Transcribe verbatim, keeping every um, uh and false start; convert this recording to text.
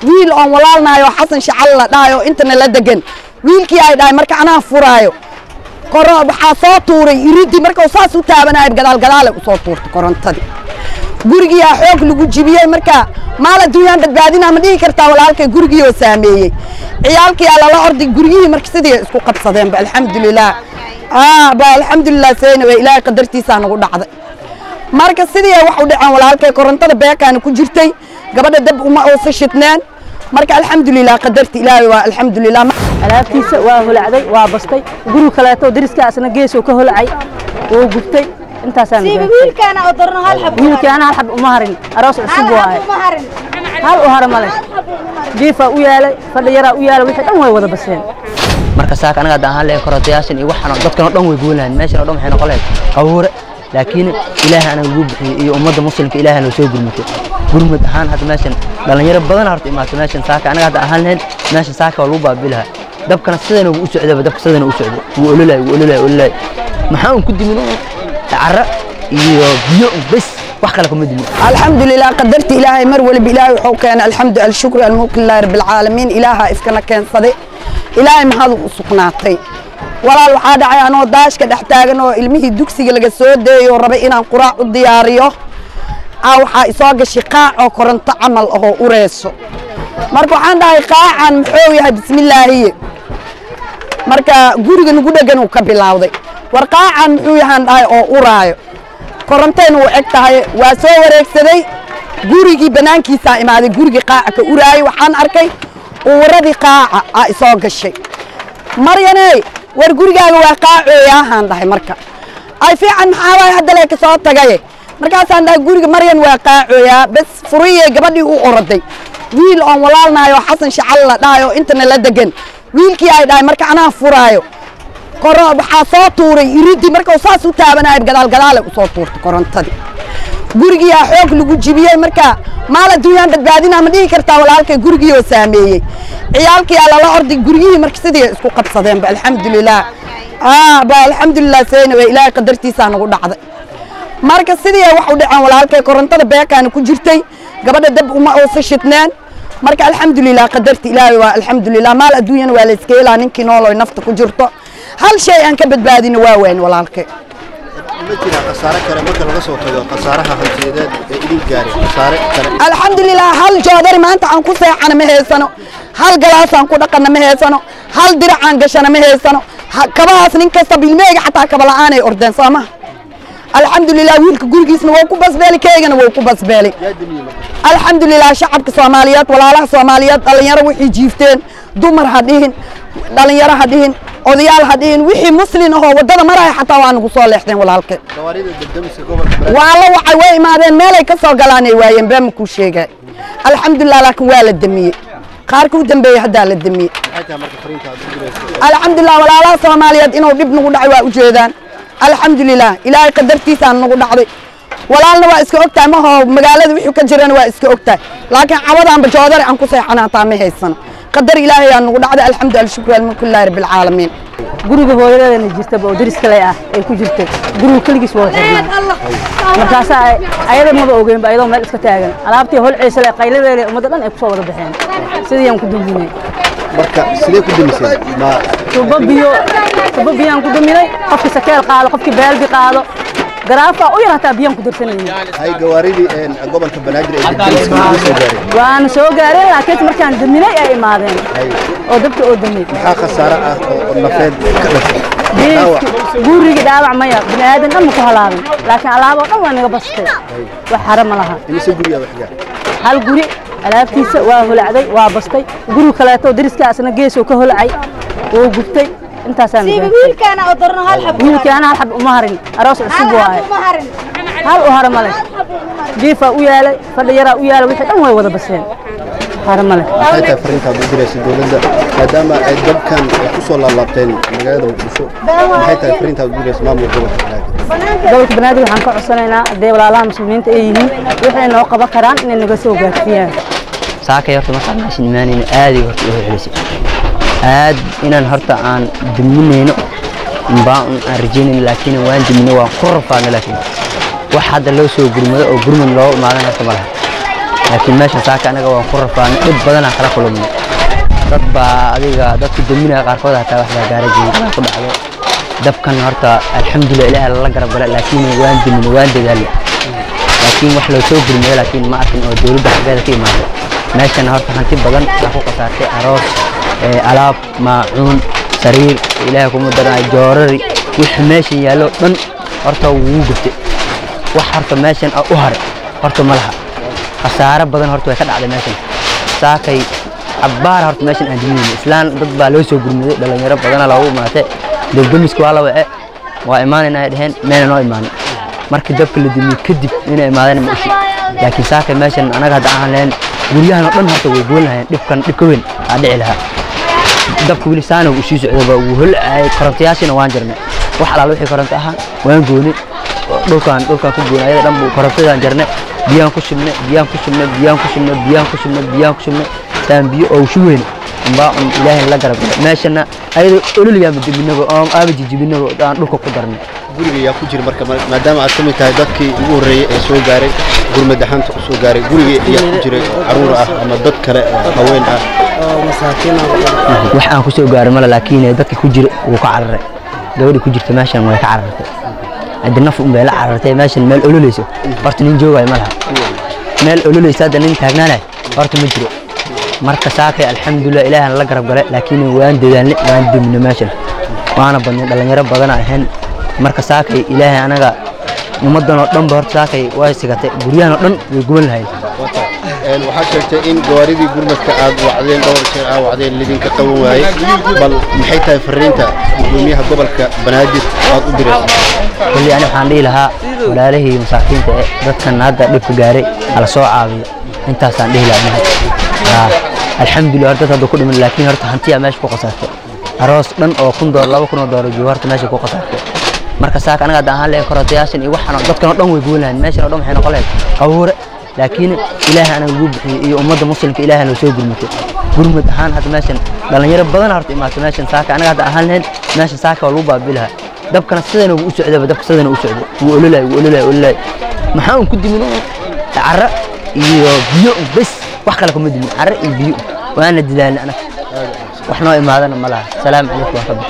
wiil oon walaalnahayo xasan shacal la dhahayo intana la degan wiilkii ay dhahay marka anaa furaayo koro waxaa soo tuuray iridii marka uu saas u taabanayo gadaal gadaal u soo tuurtay korontadii gurigii aa xoog lagu jibiyay marka maal adduunyaan badbaadina ma dhihi kartaa walaalkay gurigii oo saameeyay ciyaalkii aa lala orday gurigii marka sidii isku qabsadeen ba alxamdulilah aa ba alxamdulilah sayna way ilaahay qadartiisa nagu dhacday marka sidii wax u dhacaan walaalkay korontada beekaan ku jirtay gabadha dab uma oo shidnaan marka alxamdulilah qadarti ilaahay waa alxamdulilah alaabtiisa waa hulacday waa bastay guri kaleeto dariskaasna geesoo ka hulacay oo gubtay intaasaan wiilkaana oo darno hal xab wiilkaana hal xab uma harin aroos cusub waaye hal u hara male jiifa u yaalay fadhiyara u yaalay wixii dhan way wada baseen marka saaka anaga daan hal ee korotayaashan iyo waxaan dadkan dhan way goolaan meeshan dhan waxay noqon lahayd qawre laakiin ilaahay anaga ugu bixiyay iyo ummadda muslimka ilaahay noo soo gurmutay gurmud ahaan hadda meeshan dhalinyaro badan horta imaatay meeshan saaka anaga hadda ahaan lahayn meeshan saaka waa lagu baabilaha dabkana sidana uu u socday dabka sidana uu socday wuu ololay wuu ololay ololay maxaan ku dimin carra iyo biyo bas wax kale kuma dimin alxamdulilah qadarti ilaahay mar walba ilaahay wuxuu keenay alxamdu alshukru almulkillahi rabbil caalamiin ilaaha iskana keensaday ilaahay mahad u sugnaatay walaal waxaa dhacay anoo daashka dhex taagan oo ilmihii dugsiga laga soo deeyo rabay inaan quraac u diyaariyo aa waxaa isoo gashay qaac oo koronto camal ahoo ureyso marka waxaan dhahay qaacan muxuu yahay bismillaahiye marka guriga nagu dhegan uu ka bilowday war qaacan muxuu yahaan dhahay oo uraayo korontayna uu eg tahay waa soo wareegsaday gurigii banaankiisaa imaaday gurigii qaaca ka uraayay waxaan arkay uwaradii qaaca aa isoo gashay maryaney war gurigaaga waa qaacooyaahaan dhahay marka ay fiican maxaa waay hadda lee ka soo tagaye markaasaan dhahay guriga maryan waa qaacooyaa bas furiyey gabadhii u oroday wiil oon walaalnahayo xasan shacal la dhahayo intana la degan wiilkii ay dhahay marka anaa furaayo koro waxaa soo tuuray iridii marka uu saas u taabanayo gadaal gadaal u soo tuurtay korontadii gurigii aa xoog lagu jibiyey marka maal adduunyaan badbaadina ma dhihi kartaa walaalkay gurigii oo saameeyay ciyaalkii aa lala orday gurigii marka sidii isku qabsadeen ba alxamdulilah aa ba alxamdulilah sayna way ilaahay qadartiisa nagu dhacday marka sidii wax u dhacaan walaalkay korontada beekaan ku jirtay gabadha dab uma oo shidnaan marka alxamdulilah qadarti ilaahay waa alxamdulilah maal adduunyana waa la iska helaa ninkii nool nafta ku jirto hal shay aan ka badbaadino waa weyn walaalkay ma jira qasaare kale marka laga soo tago qasaaraha hantiyadeed ee idin gaaray qasaare kale alxamdulilah hal joodar maanta aan ku seexana ma heysano hal galaas aan ku dhaqana ma heysano hal dirac aan gashana ma heysano kabahaas nin kasta bilmeega xataa kaba la'aan ay ordeen sooma alxamdulilah wiilka gurigiisna waa ku basbeeli keegana waa ku basbeeli alxamdulilah shacabka soomaaliyeed walaalaha soomaaliyeed dhalinyaro wixii jiifteen dumar ha dhihin dhalinyaro ha dhihin odayaal ha dhihin wixii muslin ahoo wadada maraya xataa waa nagu soo leexdeen walaalkay waa la wacay way imaadeen meelay ka soo galaanay waayeen baa makuu sheegay alxamdulilah laakiin waa la damiyey qaarka u dambeeyey haddaa la damiyey alxamdulilah walaalaha soomaaliyeed inuu dhib nagu dhacay waa ujeedaan alxamdulilah ilaahay qadartiisaan nagu dhacday walaalna waa iska ogtahay mahoo magaalada wixii ka jirana waa iska ogtahay laakiin cabadaanba joodari aan ku seexanaataa ma haysano qadar ilaahay aan nagu dhacday alxamdu alshukru almulkillahi rabbil caalamiin guriga hooyadeedana jirtaba oo daris kale ah ay ku jirtay guriga kaligiis waa xirnaa markaas ayada maba ogeynba ayadoo meel iska taagan alaabtii holciisa leh qayladeele ummadda dhan ay ku soo wada baxeen sidii aan ku duminay marka sidee ku dumisay ma tubo biyo tubo biyaan ku duminay qofkii sakeel qaado qofkii baaldi qaado garaafa u yaraata biyaan ku dirsanayay hay gawaaridii een gobolka banaadir ay soo gaareen waan soo gaareen laakiin markaan duminay ay imaadeen oo dabka oo dumay maxaa khasaare ah oo nafeed ka dhashay guriga dhaawac maya bini'aadan dhan ku halaabay laakiin alaabo dhan waa naga bastay wax xaram ma laha inse guriga wax gaar hal guri alaabtiisa waa hulacday waa bastay guri kaleeto dariskaasna geesoo ka hulacay oo gubtay intaasaan wiilkaana oo darno hal xab wiilkaana hal xab uma harin aroos cusub waaye hal u hara male jiifa u yaalay fadhiyara u yaalay wixii dhan way wada baseen hara male waxay tahay fariinta aad u diraysa dawladda maadaama ay dabkan ku soo laalaabteen magaalada muqdisho maxay tahay fariinta aad u diraysa maamulka gobolka banaadir gobolka banaadir waxaan ka codsanaynaa haddii walaalaha muslimiinta ay yihiin waxay noo qaban karaan inay naga soo gaarsiiyaan saaka horta markaan meeshan imaanayna aaday horta u celisay aad inaan horta aan duminayno baan aan rajaynayno laakiin waan duminay waan ku rafaadnay laakiin wax hadda loo soo gurmado oo gurmad loo imaadana ka malaha laakiin meesha saaka anaga waan ku rafaanay dib badan aan kala kulmay dad baa adiga dadka dominaya qaarkood hataa wax baa gaara jiray ku dhacday dabkan horta alxamdulillah ilaahay la garab galay laakiin waan dimin waan dadaalay laakiin wax loo soo gurmay laakiin ma arkin oo dawladda xageeda ka imaaday meeshan horta hanti badan aan ku qasaartay aroos ee alaab maacuun sariir ilaahay kuma daray joorari wixii meeshan yaalo dhan horta wuu gubtay wax horta meeshan u haray horta malaha khasaare badan horta way ka dhacday meeshan saakay abbaar horta meeshan aan dimin islaan dad baa loo soo gurmay dhalinyaro badan lagu imaatay dawladda waa la wacay waa imaanayna dhaheen meel noo imaan markii dabka la dimiyo kadib inay imaadeen ma ishi laakiin saaka meeshan anaga hadda aan leen guryahan oo dhan horta way goolahayeen dhibkan dhibka weyn aa dhici lahaa dabka wili saana uu sii socdo baa uu holcay korontayaashina waan jirnay wax alaal wixii koronto ahaa waan gooni dhulkan dhulkan ku goonay ayada dhan buu korontadan jirnay biyaan ku shubnay biyaan ku shubnay biyaan ku shubnay biyaan ku shubnay biyaan ku shubnay saan biyo oo shuweyn amba ilaahay la garab meeshana ayada ololiya madibinaba oo aaba jijibinaba aan dhulka ku darnay guriga yaa ku jira marka maadaama aad kamid tahay dadkii ugu horeeyay ee soo gaaray gurmad ahaanta u soo gaaray guriga yaa ku jiray caruur ah ama dad kale haween ah oo masaakiin ah wax aan ku soo gaaray mala laakiin dadkii ku jira uu ka cararay gabadhii ku jirta meeshan way ka carartay hadda naf u meel carartay meeshan meel ololeyso horta nin joogay malaha meel ololeysa hadda nin taagnaanay horta ma jiro marka saakay alxamdulillah ilaahay la garab galay laakiin waan dadaalnay waan dimnay meeshan waana badnay dhalinyaro badan ahayn marka saakay ilaahay anaga ummadan oo dhan horta saakay way sigatay guryahan oo dhan way guban lahayd een waxa sheegtay in gaaridii gurmadka aad wacdeen dhowr jeer aad wacdeen lidin ka qaban waayay bal maxay tahay fariinta gudoomiyaha gobolka Banaadir aad u diraysaa kulli ana waxaan dhihi lahaa walaalahii masaakiinta dadkan hadda dhibka gaaray ala soo caawiyo intaas aan dhihi lahaa alxamdulillah horta hadda ku dhiman laakiin horta hantiya meesha ku qasaartay aroos dhan oo kun doollar laba kun doollar joogo horta meesha ku qasaartay marka saaka anaga hadda aan leeyahay korontayaashan iyo waxaan dadkan oo dhan way goolahan meeshan oo dhan waxay noqon lahayd qawre laakiin ilaahay anaga ugu bixiyay iyo ummadda muslimka ilaahay loo soo gurmatay gurmad ahaan hadda meeshan dhalinyaro badan horta imaatay meeshan saaka anaga hadda aan leeyahay meeshan saaka waa lagu baabilaha dabkana sidana uu u socday dabka sidana uu socday wuu ololay wuu ololay ololay maxaa uu ku dimino carra iyo biyo bas wax kale kuma dimin carra iyo biyo waana dadaalnay anaga wax noo imaadana malaha salaam calaykum wa rahmatullahi